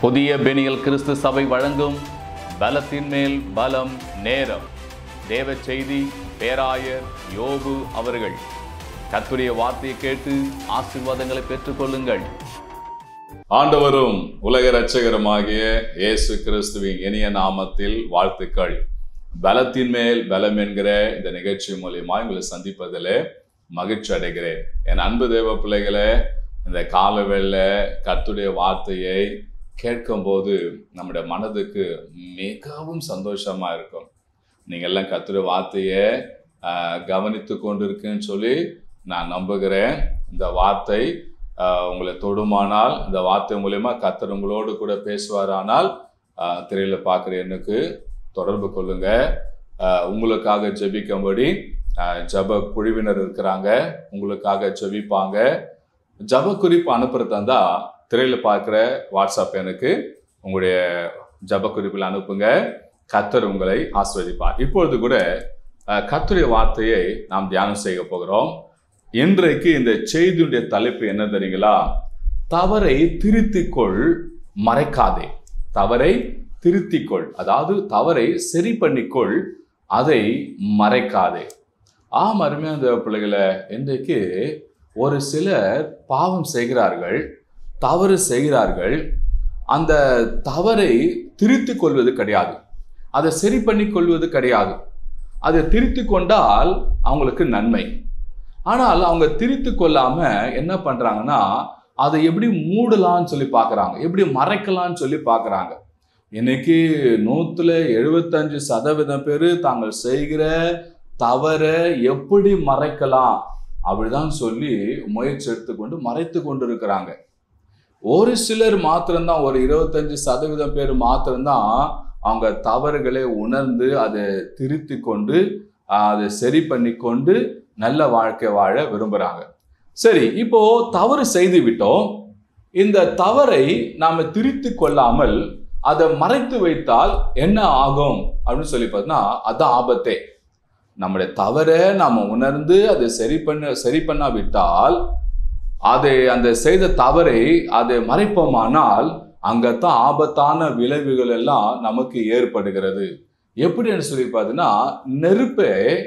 புதிய பெனியல் கிறிஸ்து சபை வழங்கும் பலத்தின் மேல் பலம் நேரம். தேவ செய்தி பேராயர் யோபு அவர்கள். கர்த்தருடைய வார்த்தையை கேட்டு ஆசீர்வாதங்களை பெற்றுக்கொள்ளுங்கள். ஆண்டவரும் உலக இரட்சகருமாகிய இயேசு கிறிஸ்துவின் இனிய நாமத்தில் வாழ்த்துக்கள். பலத்தின் மேல் பலம் என்கிற இந்த நிகழ்ச்சி மூலியமா உங்களை சந்திப்பதில் மகிழ்ச்சி அடைகிறேன். என் அன்பு தேவ பிள்ளைகளே, இந்த காலவேள கர்த்தருடைய வார்த்தையை கேட்கும் போது நம்முடைய மனதுக்கு மிகவும் சந்தோஷமா இருக்கும். நீங்க எல்லாம் கர்த்தருடைய வார்த்தையை கவனித்து கொண்டிருக்குன்னு சொல்லி நான் நம்புகிறேன். இந்த வார்த்தை உங்களை தொடுமானால், இந்த வார்த்தை மூலயமா கர்த்தர் உங்களோடு கூட பேசுவாரானால் திரையில பார்க்குற எனக்கு தொடர்பு கொள்ளுங்க. உங்களுக்காக ஜெபிக்கும்படி ஜப குழுவினர் இருக்கிறாங்க, உங்களுக்காக ஜெபிப்பாங்க. ஜப குறிப்பு அனுப்புறதா இருந்தா திரையில பார்க்குற வாட்ஸ்அப் எனக்கு உங்களுடைய ஜப குறிப்பில் அனுப்புங்க. கர்த்தர் உங்களை ஆசீர்வதிப்பார். இப்பொழுது கூட கர்த்தருடைய வார்த்தையை நாம் தியானம் செய்ய போகிறோம். இன்றைக்கு இந்த செய்தியுடைய தலைப்பு என்ன தெரியுங்களா? தவறை திருத்திக்கொள், மறைக்காதே. தவறை திருத்திக்கொள், அதாவது தவறை சரி பண்ணிக்கொள், அதை மறைக்காதே. அருமையான பிள்ளைகளை, இன்றைக்கு ஒரு சிலர் பாவம் செய்கிறார்கள், தவறு செய்கிறார்கள். அந்த தவறை திருத்திக் கொள்வது கிடையாது, அதை சரி பண்ணி கொள்வது கிடையாது. அதை திருத்தி கொண்டால் அவங்களுக்கு நன்மை. ஆனால் அவங்க திருத்தி கொள்ளாம என்ன பண்றாங்கன்னா, அதை எப்படி மூடலான்னு சொல்லி பார்க்குறாங்க, எப்படி மறைக்கலான்னு சொல்லி பார்க்குறாங்க. இன்னைக்கு 175% பேர் தாங்கள் செய்கிற தவறை எப்படி மறைக்கலாம் அப்படிதான் சொல்லி முயற்சி எடுத்துக்கொண்டு மறைத்து கொண்டு இருக்கிறாங்க. ஒரு சிலர் மாத்திரம்தான், ஒரு 25% பேர் மாத்திரம்தான் அவங்க தவறுகளை உணர்ந்து அதை திருத்தி கொண்டு அதை சரி பண்ணி கொண்டு நல்ல வாழ்க்கை வாழ விரும்புறாங்க. சரி, இப்போ தவறு செய்து விட்டோம். இந்த தவறை நாம திருத்தி கொள்ளாமல் அதை மறைத்து வைத்தால் என்ன ஆகும் அப்படின்னு சொல்லி பார்த்தோம்னா, அதான் ஆபத்தே. நம்முடைய தவறை நாம உணர்ந்து அதை சரி பண்ணாவிட்டால், அதை அந்த செய்த தவறை அதை மறைப்போமானால் அங்கத்தான் ஆபத்தான விளைவுகள் எல்லாம் நமக்கு ஏற்படுகிறது. எப்படின்னு சொல்லி பார்த்தீங்கன்னா, நெருப்பை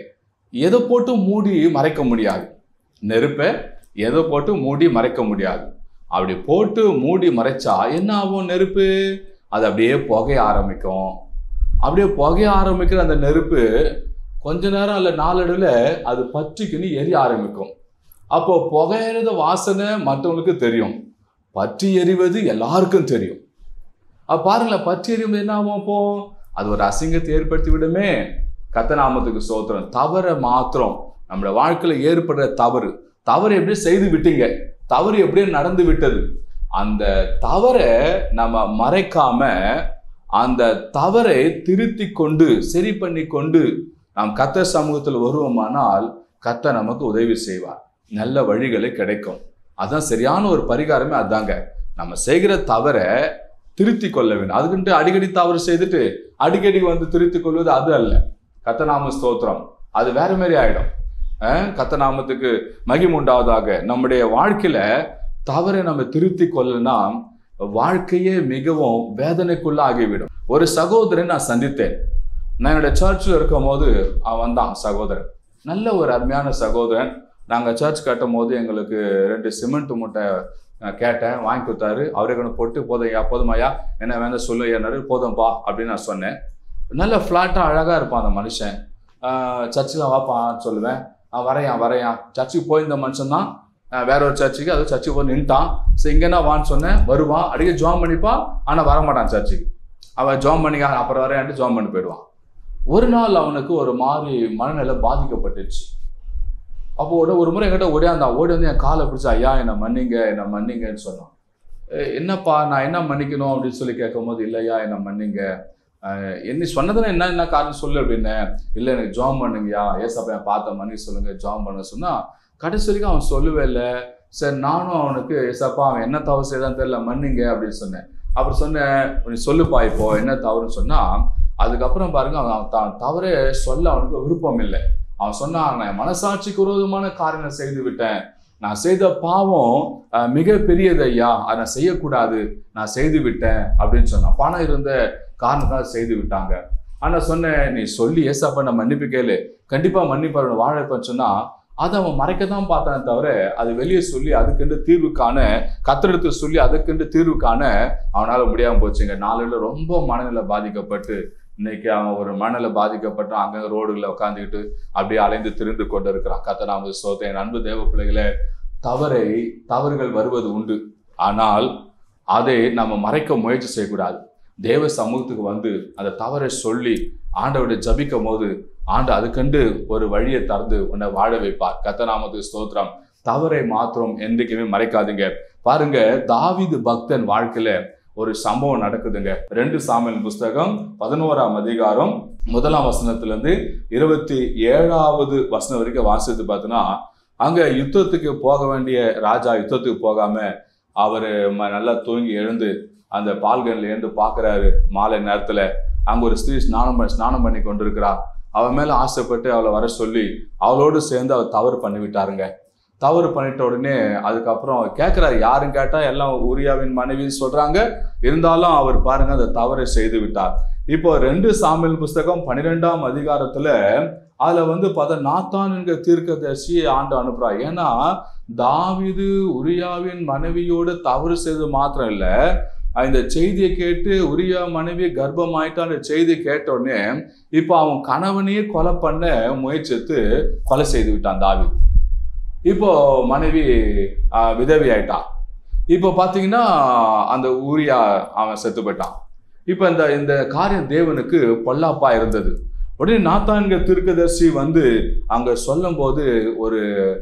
எதை போட்டு மூடி மறைக்க முடியாது. நெருப்பை எதை போட்டு மூடி மறைக்க முடியாது. அப்படி போட்டு மூடி மறைச்சா என்ன ஆகும்? நெருப்பு அது அப்படியே புகைய ஆரம்பிக்கும். அப்படியே புகைய ஆரம்பிக்கிற அந்த நெருப்பு கொஞ்ச நேரம் அல்ல நாளடைவில் அது பற்றிக்கின்னு எரிய ஆரம்பிக்கும். அப்போ புகையிறது வாசனை மற்றவங்களுக்கு தெரியும், பற்றி எறிவது எல்லாருக்கும் தெரியும். பாருங்களேன், பற்றி எறிவது என்ன ஆகும்? அப்போ அது ஒரு அசிங்கத்தை ஏற்படுத்தி விடுமே. கர்த்தர் நாமத்துக்கு ஸ்தோத்திரம். தவறை மாத்திரம் நம்மளோட வாழ்க்கையில ஏற்படுற தவறு எப்படி செய்து விட்டீங்க, தவறு எப்படியே நடந்து விட்டது, அந்த தவறை நம்ம மறைக்காம அந்த தவறை திருத்தி கொண்டு சரி பண்ணி கொண்டு நாம் கர்த்தர் சமூகத்தில் வருவோமானால் கர்த்தர் நமக்கு உதவி செய்வார், நல்ல வழிகளை கிடைக்கும். அதுதான் சரியான ஒரு பரிகாரமே. அதாங்க, நம்ம செய்கிற தவறை திருத்தி கொள்ள வேண்டும். அதுக்குன்ட்டு அடிக்கடி தவறு செய்துட்டு அடிக்கடி வந்து திருத்தி கொள்வது அது அல்ல. கர்த்தர் நாம ஸ்தோத்திரம், அது வேற மாதிரி ஆயிடும். கர்த்தர் நாமத்துக்கு மகிமை உண்டாவதாக. நம்முடைய வாழ்க்கையில தவறை நம்ம திருத்தி கொள்ளனா வாழ்க்கையே மிகவும் வேதனைக்குள்ள ஆகிவிடும். ஒரு சகோதரன் நான் சந்தித்தேன். நான் என்னோட சர்ச்சில் இருக்கும் போது அவன் தான் சகோதரன், நல்ல ஒரு அருமையான சகோதரன். நாங்கள் சர்ச் கட்டும் போது எங்களுக்கு 2 சிமெண்ட் மூட்டை கேட்டேன், வாங்கி கொடுத்தாரு. அவரே கொண்டு போட்டு போதுமாயா என்ன வேணும் சொல்லு என்னாரு. போதும்பா அப்படின்னு நான் சொன்னேன். நல்ல ஃப்ளாட்டாக அழகாக இருப்பான் அந்த மனுஷன். சர்ச்சில் வாப்பான்னு சொல்லுவேன். வரையான் சர்ச்சுக்கு போயிருந்த மனுஷன் தான். வேற ஒரு சர்ச்சுக்கு, அது சர்ச்சுக்கு போய் நின்ட்டான். ஸோ இங்கன்னா வான்னு சொன்னேன், வருவான், அடிக்க ஜாம் பண்ணிப்பான், ஆனால் வரமாட்டான் சர்ச்சுக்கு. அவன் ஜாம் பண்ணிக்க அப்புறம் வரையான்ட்டு ஜாம் பண்ணி போயிடுவான். ஒரு நாள் அவனுக்கு ஒரு மாதிரி மனநிலை பாதிக்கப்பட்டுச்சு. அப்போ ஒரு முறை என்கிட்ட ஓடி வந்து என் காலை பிடிச்சா, ஐயா என்னை மன்னிங்கன்னு சொன்னான். என்னப்பா நான் என்ன மன்னிக்கணும் அப்படின்னு சொல்லி கேட்கும் போது, இல்லையா என்னை மன்னிங்க, என்ன சொன்னதுன்னா என்ன காரணம் சொல்லு அப்படின்னு. இல்லை எனக்கு ஜாம் பண்ணுங்கய்யா, ஏசப்பா என் பார்த்த மன்னிக்க சொல்லுங்க, ஜாம் பண்ண சொன்னா. கடைசி வரைக்கும் அவன் சொல்லவே இல்லை. சரி, நானும் அவனுக்கு ஏசப்பா அவன் என்ன தவறு செய்தான்னு தெரியல, மன்னிங்க அப்படின்னு சொன்னேன். அப்புறம் சொன்னேன், நீ சொல்லுப்பா இப்போ என்ன தவறுன்னு சொன்னா. அதுக்கப்புறம் பாருங்க, அவன் தான் தவறே சொல்ல அவனுக்கு விருப்பம் இல்லை. அவன் சொன்னான், நான் மனசாட்சிக்கு விரோதமான காரியங்களை செய்து விட்டேன், நான் செய்த பாவம் மிக பெரியது ஐயா, அதை நான் செய்யக்கூடாது, நான் செய்து விட்டேன் அப்படின்னு சொன்னான். பணம் இருந்த காரணத்தால் செய்து விட்டாங்க. ஆனா சொன்னேன், நீ சொல்லி ஏசப்பா நான் மன்னிப்பு கேளு, கண்டிப்பா மன்னிப்பாரு வாழைப்பன்னு சொன்னா அதை அவன் மறைக்கத்தான் பார்த்தானே தவிர அது வெளியே சொல்லி அதுக்கென்று தீர்வு காண கத்தெடுத்து சொல்லி அதுக்கென்று தீர்வு காண அவனால முடியாம போச்சுங்க. நாளில் ரொம்ப மனநிலை பாதிக்கப்பட்டு இன்னைக்கு அவன் ஒரு மனநிலை பாதிக்கப்பட்டு அங்க ரோடுகளில் உட்காந்துக்கிட்டு அப்படியே அலைந்து திரிந்து கொண்டு இருக்கிறான். கர்த்தர் ஸ்தோத்திரம். என் அன்பு தேவ பிள்ளைகளே, தவறுகள் வருவது உண்டு, ஆனால் அதை நம்ம மறைக்க முயற்சி செய்யக்கூடாது. தேவ சமூகத்துக்கு வந்து அந்த தவறை சொல்லி ஆண்டவரை ஜபிக்கும் போது ஆண்டு அதுக்கண்டு ஒரு வழியை திறந்து உன்னை வாழ வைப்பார். கர்த்தர் ஸ்தோத்திரம். தவறை மாத்திரம் என்றைக்குமே மறைக்காதுங்க. பாருங்க, தாவீது பக்தன் வாழ்க்கையில ஒரு சம்பவம் நடக்குதுங்க. 2 சாமுவேல் புஸ்தகம் 11ஆம் அதிகாரம் 1ஆம் வசனத்திலிருந்து 27வது வசனம் வரைக்கும் வாசித்து பார்த்தோன்னா, அங்க யுத்தத்துக்கு போக வேண்டிய ராஜா யுத்தத்துக்கு போகாம அவரு நல்லா தூங்கி எழுந்து அந்த பால்கன்ல இருந்து பாக்குறாரு. மாலை நேரத்துல அங்க ஒரு ஸ்திரீ ஸ்நானம் பண்ணி கொண்டிருக்கிறா. அவன் மேல ஆசைப்பட்டு அவளை வர சொல்லி அவளோடு சேர்ந்து அவர் தவறு பண்ணி விட்டாருங்க. தவறு பண்ணிட்ட உடனே அதுக்கப்புறம் கேட்கிறாரு, யாரும் கேட்டா எல்லாம் உரியாவின் மனைவின்னு சொல்றாங்க, இருந்தாலும் அவர் பாருங்க அந்த தவறை செய்து விட்டார். இப்போ 2 சாமுவேல் புஸ்தகம் 12ஆம் அதிகாரத்துல அதுல பார்த்தா நாத்தான் என்கிற தீர்க்கதரிசியை ஆண்டு அனுப்புறா. ஏன்னா தாவீது உரியாவின் மனைவியோடு தவறு செய்து மாத்திரம் இல்ல, இந்த செய்தியை கேட்டு உரியா மனைவி கர்ப்பம் ஆயிட்டான்ற செய்தியை கேட்ட உடனே இப்போ அவன் கணவனையே கொலை பண்ண முயற்சித்து கொலை செய்து விட்டான் தாவீது. இப்போ மனைவி விதவி ஆயிட்டான். இப்போ பாத்தீங்கன்னா அந்த ஊரியா அவன் செத்து போயிட்டான். இப்போ இந்த காரியம் தேவனுக்கு பொல்லாப்பா இருந்தது. உடனே நாத்தான்கிற தீர்க்கதரிசி அங்க சொல்லும் போது ஒரு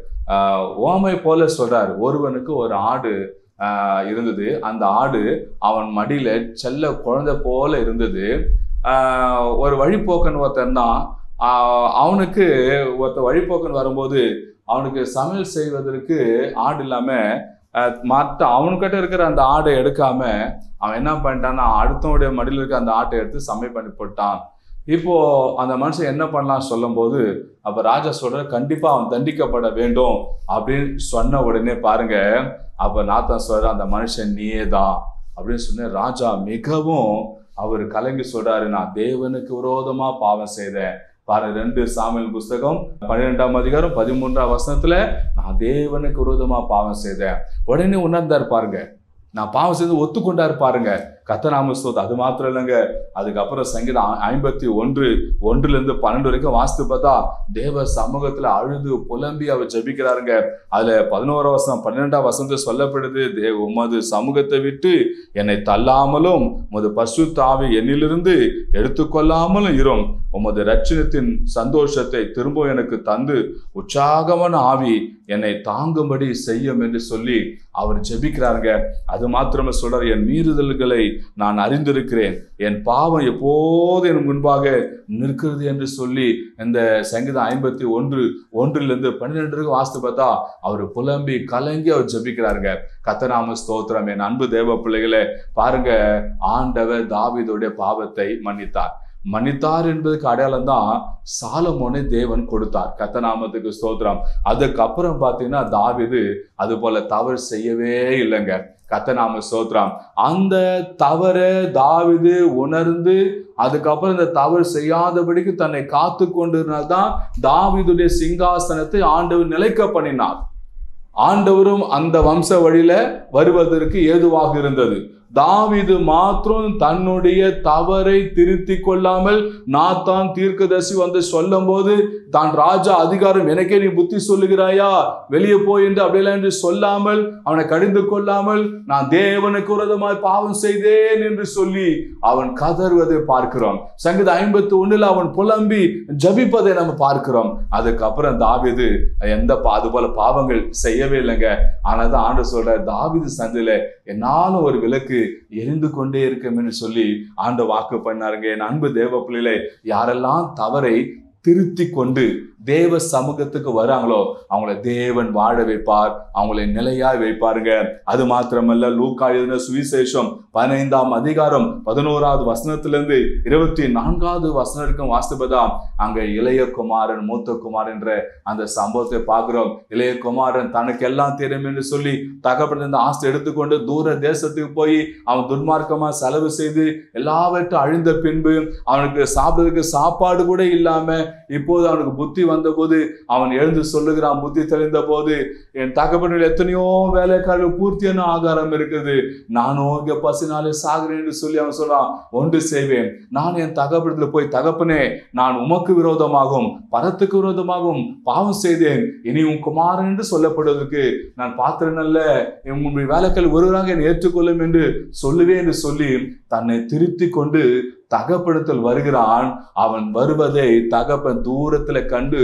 ஓமை போல சொல்றாரு. ஒருவனுக்கு ஒரு ஆடு இருந்தது. அந்த ஆடு அவன் மடியில செல்ல குழந்தை போல இருந்தது. ஒரு வழிபோக்கன் ஒருத்தன் தான். அவனுக்கு வழிபோக்கன் வரும்போது அவனுக்கு சமையல் செய்வதற்கு ஆடு இல்லாம மற்ற அவனுக்கிட்ட இருக்கிற அந்த ஆடை எடுக்காம அவன் என்ன பண்ணிட்டான்னா அடுத்தவனுடைய மடியில் இருக்க அந்த ஆட்டை எடுத்து சமையல் பண்ணி போட்டான். இப்போ அந்த மனுஷன் என்ன பண்ணலாம் சொல்லும் போது அப்ப ராஜா சொல்ற கண்டிப்பா அவன் தண்டிக்கப்பட வேண்டும் அப்படின்னு சொன்ன உடனே பாருங்க, அப்ப நாத்தான் சொல்ற அந்த மனுஷன் நீயே தான் அப்படின்னு சொன்ன. ராஜா மிகவும் அவர் கலங்கி சொல்றாரு, நான் தேவனுக்கு விரோதமா பாவம் செய்தேன். பாருங்க 2 சாமுவேல் புஸ்தகம் 12ஆம் அதிகாரம் 13ஆம் வசனத்துல நான் தேவனுக்கு விரோதமா பாவம் செய்தேன். உடனே உணர்ந்தார் பாருங்க, நான் பாவம் செய்து ஒத்துக்கொண்டாரு பாருங்க. கர்த்தர் ஸ்தோத்திரம். அது மாத்திரம் இல்லைங்க, அதுக்கப்புறம் சங்கீதம் 51:1-12 வரைக்கும் வாசித்து பார்த்தா தேவ சமூகத்துல அழுது புலம்பி அவர் ஜெபிக்கிறாருங்க. அதுல 11ஆம் வசனம் 12ஆம் வசனத்தை சொல்லப்படுது, உமது சமூகத்தை விட்டு என்னை தள்ளாமலும் உமது பரிசுத்த ஆவி என்னிலிருந்து எடுத்துக்கொள்ளாமலும் இரும், உமது இரட்சணத்தின் சந்தோஷத்தை திரும்ப எனக்கு தந்து உற்சாகமான ஆவி என்னை தாங்கும்படி செய்யும் என்று சொல்லி அவர் ஜெபிக்கிறாருங்க. அது மாத்திரமே சொல்றாரு, என் மீறுதல்களை நான் அறிந்திருக்கிறேன், என் பாவம் எப்போது என் முன்பாக நிற்கிறது என்று சொல்லி இந்த சங்கீதம் 51:1-12 வாசித்து பார்த்தா அவர் புலம்பி கலங்கி அவர் ஜெபிக்கிறாருங்க. கர்த்தர் ஸ்தோத்திரம். என் அன்பு தேவ பிள்ளைகளே, பாருங்க, ஆண்டவர் தாவீதுடைய பாவத்தை மன்னித்தார் என்பதுக்கு அடையாளம் தான் சாலமோனை தேவன் கொடுத்தார். கர்த்தர் ஸ்தோத்திரம். அதுக்கப்புறம் பாத்தீங்கன்னா தாவீது அது போல தவறு செய்யவே இல்லைங்க. கர்த்தர் ஸ்தோத்திரம். அந்த தவறை தாவீது உணர்ந்து அதுக்கப்புறம் இந்த தவறு செய்யாதபடிக்கு தன்னை காத்து கொண்டிருந்தால்தான் தாவீதுடைய சிங்காசனத்தை ஆண்டவர் நிலைக்க பண்ணினார். ஆண்டவரும் அந்த வம்ச வழியில வருவதற்கு ஏதுவாக இருந்தது. தாவீது மாத்திரம் தன்னுடைய தவறை திருத்தி கொள்ளாமல் நாத்தான் தீர்க்கதரிசி சொல்லும் போது தான் ராஜா அதிகாரம் எனக்கே நீ புத்தி சொல்லுகிறாயா, வெளியே போய் என்று அப்படியெல்லாம் என்று சொல்லாமல் அவனை கடிந்து கொள்ளாமல் நான் தேவனுக்கு விரோதமாய் பாவம் செய்தேன் என்று சொல்லி அவன் கதறுவதை பார்க்கிறோம். சங்கீதம் 51 அவன் புலம்பி ஜபிப்பதை நம்ம பார்க்கிறோம். அதுக்கப்புறம் தாவீது அது போல பாவங்கள் செய்யவே இல்லைங்க. ஆனாதான் ஆண்டவர் சொல்ற, தாவீது சந்தில என்னாலும் ஒரு விளக்கு எரிந்து கொண்டே இருக்கும் என்று சொல்லி ஆண்டு வாக்கு பண்ணாருங்க. என் அன்பு தேவ பிள்ளைகளே, யாரெல்லாம் தவறை திருத்தி கொண்டு தேவ சமூகத்துக்கு வராங்களோ அவங்கள தேவன் வாழ வைப்பார், அவங்களை நிலையாய் வைப்பாருங்க. அது மாத்திரமல்ல, லூக்கா எழுதின சுவிசேஷம் 15ஆம் அதிகாரம் 11வது வசனத்திலிருந்து 24வது வசனம் வரைக்கும் வாசிப்பதா அங்க இளைய குமாரன் மூத்த குமாரன் என்ற அந்த சம்பவத்தை பார்க்கிறோம். இளைய குமாரன் தனக்கு எல்லாம் தெரியும் என்று சொல்லி தகப்பன் இந்த ஆஸ்தி எடுத்துக்கொண்டு தூர தேசத்துக்கு போய் அவன் துன்மார்க்கமா செலவு செய்து எல்லாவற்றும் அழிந்த பின்பு அவனுக்கு சாப்பிடுறதுக்கு சாப்பாடு கூட இல்லாம இப்போது அவனுக்கு புத்தி வந்த போது அவன் எழுந்து சொல்லுகிறான், புத்தி தெளிந்த போது என் தகப்பனில் எத்தனையோ வேலைக்காரர்கள் பூர்த்தியான ஆகாரம் இருக்குது, நானும் இங்க பசினாலே சாகிறேன் என்று சொல்லி அவன் சொல்றான். ஒன்று செய்வேன், நான் என் தகப்பனத்துல போய் தகப்பனே நான் உமக்கு விரோதமாகவும் பரத்துக்கு விரோதமாகவும் பாவம் செய்தேன், இனி உன் குமாரன் என்று சொல்லப்படுவதற்கு நான் பாத்திரன் அல்ல, உங்களுடைய வேலைக்காரர்கள் ஒருவராக என்னை ஏற்றுக்கொள்ளும் என்று சொல்லுவேன் என்று சொல்லி தன்னை திருத்தி கொண்டு தகப்பனத்தில் வருகிறான். அவன் வருவதை தகப்பன் தூரத்துல கண்டு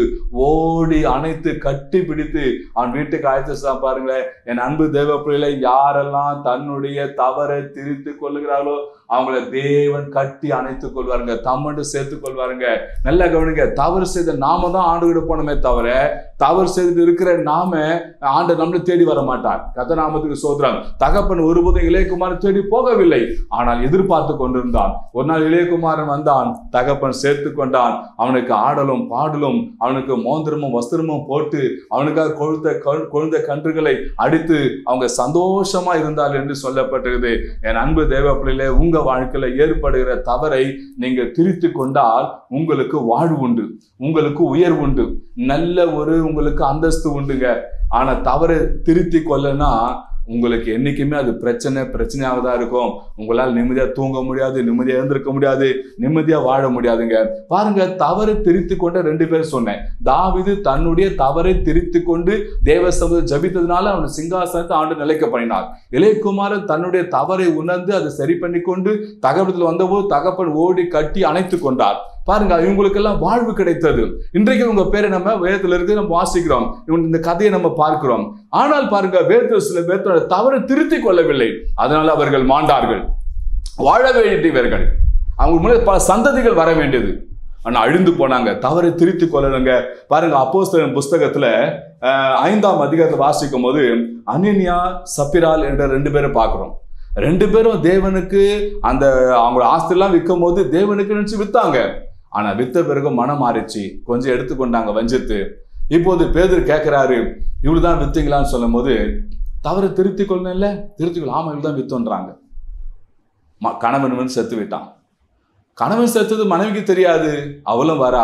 ஓடி அணைத்து கட்டி பிடித்து அவன் வீட்டுக்கு அழைத்து பாருங்களேன். என் அன்பு தேவ பிள்ளைகளை, யாரெல்லாம் தன்னுடைய தவறை திருத்தி கொள்ளுகிறார்களோ அவங்கள தேவன் கட்டி அணைத்துக் கொள்வாருங்க, தம்மண்டு சேர்த்துக் கொள்வாருங்க. நல்ல கவனிங்க, தவறு செய்த நாம தான் ஆண்டுகிட்டு போனோமே தவிர தவறு செய்து இருக்கிற நாம ஆண்டு நம்மளை தேடி வர மாட்டார். கர்த்தநாமத்துக்கு சோத்திரம். தகப்பன் ஒருபோதும் இளையகுமாரன் தேடி போகவில்லை, ஆனால் எதிர்பார்த்து கொண்டிருந்தான். ஒரு நாள் இளையகுமாரன் வந்தான், தகப்பன் சேர்த்து கொண்டான். அவனுக்கு ஆடலும் பாடலும் அவனுக்கு மோந்திரமும் வஸ்திரமும் போட்டு அவனுக்காக கொழுந்த கன்றுகளை அடித்து அவங்க சந்தோஷமா இருந்தார்கள் என்று சொல்லப்பட்டிருக்கிறது. என் அன்பு தேவ பிள்ளைகளே, உங்க வாழ்க்கையில ஏற்படுகிற தவறை நீங்க திருத்தி கொண்டால் உங்களுக்கு வாழ்வு உண்டு, உங்களுக்கு உயர்வு உண்டு, நல்ல ஒரு உங்களுக்கு அந்தஸ்து உண்டுங்க. ஆனா தவறை திருத்தி கொள்ளனா உங்களுக்கு என்னைக்குமே அது பிரச்சனையாக தான் இருக்கும். உங்களால் நிம்மதியா தூங்க முடியாது, நிம்மதியா எழுந்திருக்க முடியாது, நிம்மதியா வாழ முடியாதுங்க. பாருங்க, தவறு திருத்தி கொண்ட 2 பேர் சொன்னேன். தாவீது தன்னுடைய தவறை திருத்தி கொண்டு தேவ சமூகத்தை ஜபித்ததுனால அவன் சிங்காசனத்தை ஆண்டு நிலைக்க பண்ணினார். இளையகுமாரன் தன்னுடைய தவறை உணர்ந்து அதை சரி பண்ணி கொண்டு தகப்பத்தில் வந்தபோது தகப்பன் ஓடி கட்டி அணைத்து கொண்டார். பாருங்க, இவங்களுக்கெல்லாம் வாழ்வு கிடைத்தது. இன்றைக்கு உங்க பேரை நம்ம வேதத்துல இருக்கு நம்ம வாசிக்கிறோம், இந்த கதையை நம்ம பார்க்கிறோம். ஆனால் பாருங்க, வேதத்தில் சில பேர்த்தோட தவறு திருத்தி கொள்ளவில்லை, அதனால அவர்கள் மாண்டார்கள், வாழ வேண்டியவர்கள், அவங்க முன்னாடி பல சந்ததிகள் வர வேண்டியது, ஆனா அழிந்து போனாங்க. தவறை திருத்தி கொள்ளணுங்க. பாருங்க, அப்போஸ்தலர் புஸ்தகத்துல 5ஆம் அதிகாரத்தை வாசிக்கும் போது அனனியா சப்பிரால் என்ற 2 பேரை பார்க்கிறோம். 2 பேரும் தேவனுக்கு அந்த அவங்க ஆஸ்தியெல்லாம் விற்கும் போது தேவனுக்கு நினைச்சு வித்தாங்க. ஆனா வித்த பிறகு மனம் மாறிச்சு, கொஞ்சம் எடுத்துக்கொண்டாங்க வஞ்சித்து. இப்போது பேதுரு கேட்கிறாரு, இவ்வளவுதான் வித்தீங்களான்னு சொல்லும் போது தவறு திருத்தி கொள்ளணும் இல்ல, திருத்திக்கொள்ள. ஆமா, இவ்வளவுதான் வித்தோன்றாங்க. கணவன் வந்து செத்து விட்டான். கணவன் செத்தது மனைவிக்கு தெரியாது, அவளும் வரா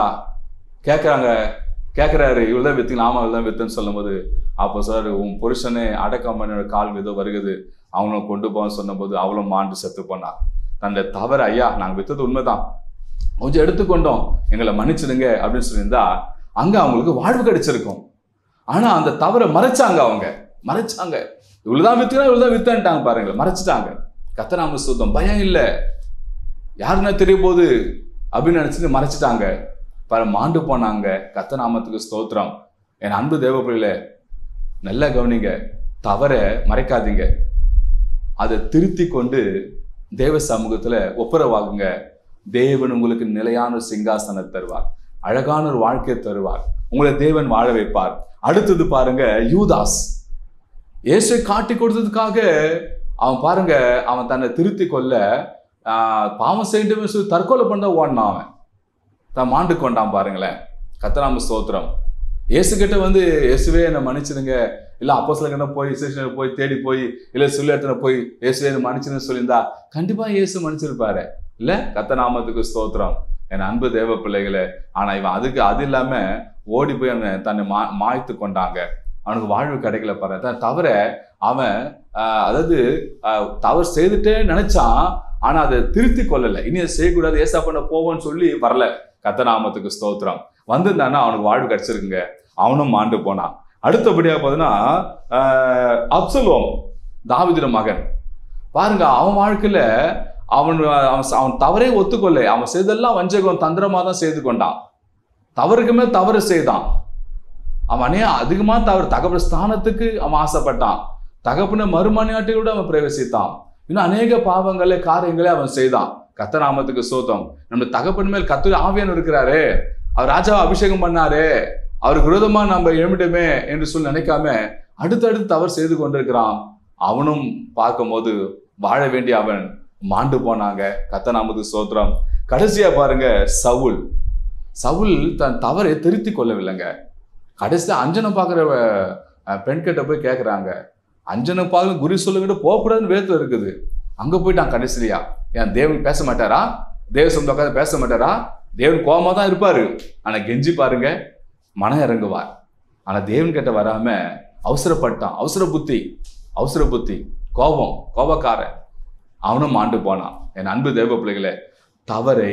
கேட்கிறாரு, இவ்வளவுதான் வித்தீங்களா? ஆமா, இவ்வளவுதான் வித்துன்னு சொல்லும் போது அப்போ சார் உன் புருஷனே அடக்கம் பண்ண கால் ஏதோ வருகுது, அவனும் கொண்டு போன்னு சொன்ன போது அவளும் மாண்டு செத்து போனான். தன்னுடைய தவறு, ஐயா நாங்க வித்தது உண்மைதான், கொஞ்சம் எடுத்துக்கொண்டோம், எங்களை மன்னிச்சிடுங்க அப்படின்னு சொல்லியிருந்தா அங்க அவங்களுக்கு வாழ்வு கிடைச்சிருக்கும். ஆனா அந்த தவறை மறைச்சாங்க, அவங்க மறைச்சாங்க. இவ்வளவுதான் வித்துனா இவ்வளவுதான் வித்தான்ட்டாங்க பாருங்க, மறைச்சிட்டாங்க. கர்த்தநாம ஸ்தோத்திரம். பயம் இல்லை, யாருன்னா தெரிய போகுது அப்படின்னு நினைச்சிட்டு மறைச்சிட்டாங்க. மாண்டு போனாங்க. கர்த்தநாமத்துக்கு ஸ்தோத்திரம். என் அன்பு தேவ பிள்ளைகளே, நல்லா கவனிங்க, தவறை மறைக்காதீங்க, அதை திருத்தி கொண்டு தேவ சமூகத்துல ஒப்புரவாகுங்க. தேவன் உங்களுக்கு நிலையான சிங்காசனம் தருவார், அழகான ஒரு வாழ்க்கையை தருவார், உங்களை தேவன் வாழ வைப்பார். அடுத்தது பாருங்க, யூதாஸ் இயேசுவை காட்டி கொடுத்ததுக்காக அவன் பாருங்க, அவன் தன்னை திருத்தி கொள்ள பாவம் செய்யணும் சொல்லி தற்கொலை பண்ண ஓடினான். அவன் தான் மாண்டு கொண்டான் பாருங்களேன். கர்த்தநாம ஸ்தோத்திரம். இயேசு கிட்ட வந்து இயேசுவே என்னை மன்னிச்சிடுங்க, இல்லை அப்போஸ்தலர்கிட்ட போய் ஸ்டேஷனுக்கு போய் தேடி போய் இல்லை சொல்லி இடத்துல போய் இயேசுவே என்னை மன்னிச்சிடுன்னு சொல்லியிருந்தா கண்டிப்பா இயேசு மன்னிச்சிருப்பாரு இல்ல. கர்த்தநாமத்துக்கு ஸ்தோத்திரம். என் அன்பு தேவ பிள்ளைகளே, ஆனா இவன் அது இல்லாம ஓடி போய் அவன் தன்னை மாய்த்து கொண்டாங்க. அவனுக்கு வாழ்வு கிடைக்கல பாரு. தவிர அவன் அதாவது தவறு செய்துட்டே நினைச்சான், ஆனா அதை திருத்தி கொள்ளல. இனி அதை செய்யக்கூடாது, ஏசா பண்ண போவோன்னு சொல்லி வரல. கர்த்தநாமத்துக்கு ஸ்தோத்திரம். வந்திருந்தான்னா அவனுக்கு வாழ்வு கிடைச்சிருக்குங்க, அவனும் மாண்டு போனான். அடுத்தபடியா பார்த்தீங்கன்னா அப்சலோம், தாவீது மகன். பாருங்க, அவன் வாழ்க்கையில அவன் தவறே ஒத்துக்கொள்ள, அவன் செய்தெல்லாம் வஞ்சகம் தந்திரமா தான் செய்து கொண்டான், தவறுக்குமே தவறு செய்தான். அவனே அதிகமா தவறு, தகப்பன ஸ்தானத்துக்கு அவன் ஆசைப்பட்டான், தகப்பன மறுமணியாட்டியோட அவன் பிரவேசித்தான், இன்னும் அநேக காரியங்களை அவன் செய்தான். கர்த்தநாமத்துக்கு ஸ்தோத்திரம். நம்ம தகப்பன் மேல் கர்த்தர் ஆவியானவர் இருக்கிறாரு, அவர் ராஜாவை அபிஷேகம் பண்ணாரு, அவருக்கு விரோதமா நம்ம எழுமிட்டோமே என்று சொல்லி நினைக்காம அடுத்தடுத்து தவறு செய்து கொண்டிருக்கிறான். அவனும் பார்க்கும்போது வாழ வேண்டிய அவன் மாண்டு போனாங்க. கர்த்தர் ஸ்தோத்திரம். கடைசியா பாருங்க, சவுல் தன் தவறை திருத்தி கொள்ளவில்லைங்க. கடைசியா அஞ்சனம் பார்க்குற பெண்கிட்ட போய் கேட்குறாங்க, அஞ்சனம் பார்க்க குறி சொல்லுங்கிட்ட போகக்கூடாதுன்னு வேதத்துல இருக்குது. அங்க போயிட்டான் கடைசியா. ஏன் தேவன் பேச மாட்டாரா? தேவ சொந்த உட்காந்து பேச மாட்டாரா? தேவன் கோபமா தான் இருப்பாரு, ஆனா கெஞ்சி பாருங்க மனம் இறங்குவார். ஆனா தேவன் கிட்ட வராம அவசரப்பட்டான். அவசர புத்தி கோபக்காரன். அவனும் மாண்டு போனான். என் அன்பு தேவ பிள்ளைகளே, தவறை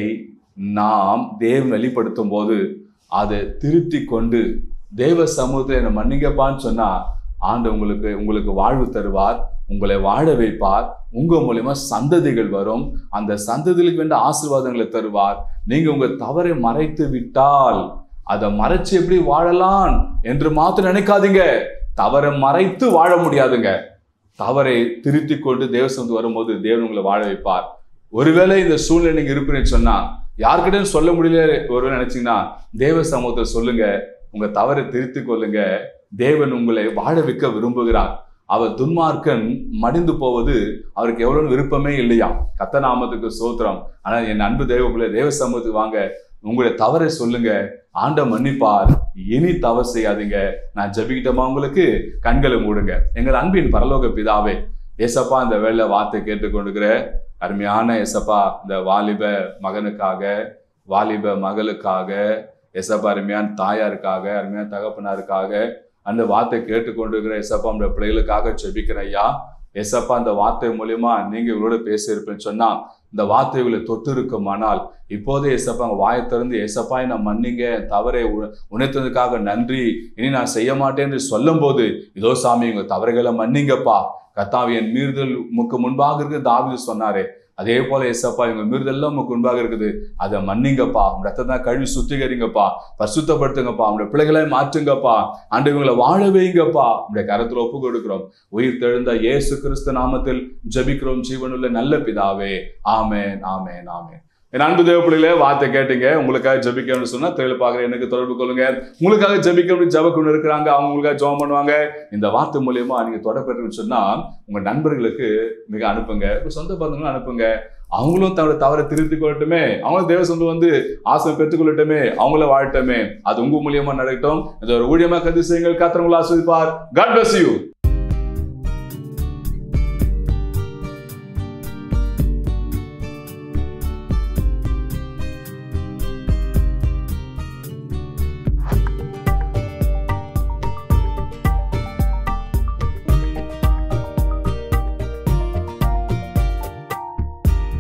நாம் தேவன் வெளிப்படுத்தும் போது அதை திருத்தி கொண்டு தேவ சமூகத்தில் என்னை மன்னிங்கப்பான்னு சொன்னா ஆண்டவர் உங்களுக்கு வாழ்வு தருவார், உங்களை வாழ வைப்பார். உங்க மூலியமா சந்ததிகள் வரும், அந்த சந்ததிகளுக்கு வேண்டிய ஆசீர்வாதங்களை தருவார். நீங்க உங்க தவறை மறைத்து விட்டால் அதை மறைச்சு எப்படி வாழலாம் என்று மாத்திரம் நினைக்காதீங்க. தவறை மறைத்து வாழ முடியாதுங்க. தவறை திருத்தி கொண்டு தேவ சமூகத்துக்கு வரும்போது தேவன் உங்களை வாழ வைப்பார். ஒருவேளை இந்த சூழ்நிலை நீங்க இருப்பீங்கன்னு சொன்னா, யார்கிட்டையும் சொல்ல முடியல ஒருவேளை நினைச்சீங்கன்னா, தேவ சமூகத்தை சொல்லுங்க, உங்க தவறை திருத்தி கொள்ளுங்க. தேவன் உங்களை வாழ வைக்க விரும்புகிறார். அவர் துன்மார்க்கன் மடிந்து போவது அவருக்கு எவ்வளவு விருப்பமே இல்லையா. கர்த்தர் நாமத்துக்கு ஸ்தோத்திரம். ஆனா என் அன்பு தேவ சமூகத்துக்கு வாங்க, உங்களுடைய தவறை சொல்லுங்க, ஆண்டவர் மன்னிப்பார். இனி தவறு செய்யாதீங்க. நான் ஜெபிக்கிட்டமா உங்களுக்கு கண்களை மூடுங்க. எங்கள் அன்பின் பரலோக பிதாவே, ஏசப்பா இந்த வேலை வார்த்தை கேட்டுக்கொண்டுக்கிற அருமையான ஏசப்பா இந்த வாலிப மகனுக்காக, வாலிப மகளுக்காக, ஏசப்பா அருமையான தாயாருக்காக, அருமையான தகப்பனாருக்காக அந்த வார்த்தை கேட்டுக்கொண்டிருக்கிற ஏசப்பா அந்த பிள்ளைகளுக்காக ஜெபிக்கிறேன் ஐயா. ஏசப்பா அந்த வார்த்தை மூலியமா நீங்க இவரோட பேசியிருப்பேன்னு சொன்னா, இந்த வார்த்தைகளை தொட்டு இருக்குமானால் இப்போதே ஏசப்பா அங்க வாயை திறந்து, ஏசப்பா என்ன மன்னிங்க, தவறை உணர்த்ததுக்காக நன்றி, இனி நான் செய்ய மாட்டேன் என்று சொல்லும் போது, இதோ சாமி உங்க தவறுகளை மன்னிங்கப்பா. கர்த்தாவே, என் மீறுதல் உமக்கு முன்பாக இருக்கு தாவீது சொன்னாரே, அதே போல ஏசப்பா இவங்க மீறுதெல்லாம் உமக்கு முன்பாக இருக்குது, அதை மன்னிங்கப்பா. உங்க ரத்தத்தை கழுவி சுத்திகரிங்கப்பா, பரிசுத்தப்படுத்துங்கப்பா, உங்களுடைய பிள்ளைகளை மாற்றுங்கப்பா, ஆண்டு இவங்களை வாழ வைங்கப்பா. உங்களுடைய கரத்துல ஒப்பு கொடுக்கிறோம். உயிர் தெழுந்த இயேசு கிறிஸ்து நாமத்தில் ஜெபிக்கிறோம் ஜீவனுள்ள நல்ல பிதாவே. ஆமென், ஆமென், ஆமென். என் அன்பு தேவ பிள்ளைகளே, வார்த்தை கேட்டீங்க. உங்களுக்காக ஜெபிக்கணும்னு சொன்னா திரையில பார்க்குற எனக்கு தொடர்பு கொள்ளுங்க. உங்களுக்காக ஜெபிக்கணும் ஜெபக்குன்னு இருக்கிறாங்க, அவங்க உங்களுக்காக ஜெபம் பண்ணுவாங்க. இந்த வார்த்தை மூலியமா நீங்க தொடர்பு சொன்னா உங்க நண்பர்களுக்கு மிக அனுப்புங்க, சொந்த பந்தங்களும் அனுப்புங்க. அவங்களும் தன்னோட தவறை திருத்தி கொள்ளட்டுமே, அவங்களும் தேவ சொந்தம் வந்து ஆசை பெற்றுக்கொள்ளட்டுமே, அவங்கள வாழட்டுமே. அது உங்க மூலியமா நடக்கட்டும். இந்த ஒரு ஊழியமா கருதி செய்யுங்கள். கர்த்தர் உங்களை ஆசீர்வதிப்பார். God bless you.